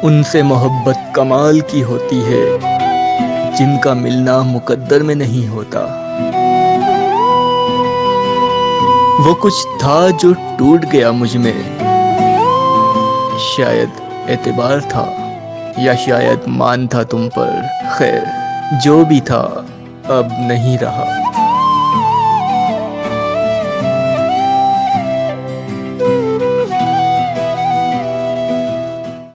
उनसे मोहब्बत कमाल की होती है जिनका मिलना मुकद्दर में नहीं होता। वो कुछ था जो टूट गया मुझ में, शायद एतबार था या शायद मान था तुम पर। खैर जो भी था अब नहीं रहा।